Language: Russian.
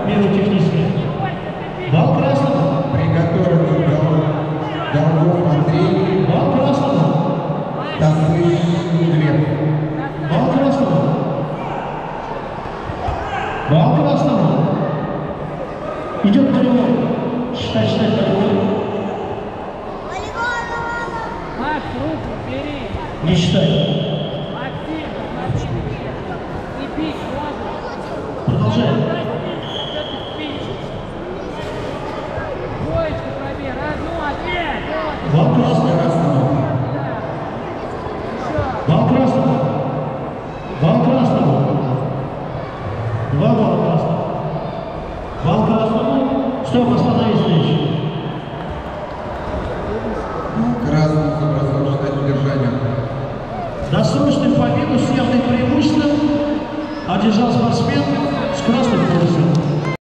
пиротехническая. Бал красному. Приготовлен Долгов Андрей. Бал красному. Тахвыш Глеб. Бал красному. Бал красному. Идет полевой. Считай полевой. Макс, руку бери. Не считай. Максим, смотри. И бить можно. Продолжаем. Что ты спишь? Двоечку пробей. Раз, два, три. Бал красному. Бал красному. Бал красному. Два балла красному. Бал красному. Стоп, остановись встречу. Красный за просроченное удержание. Досрочную победу с явным преимуществом одержал спортсмен с красным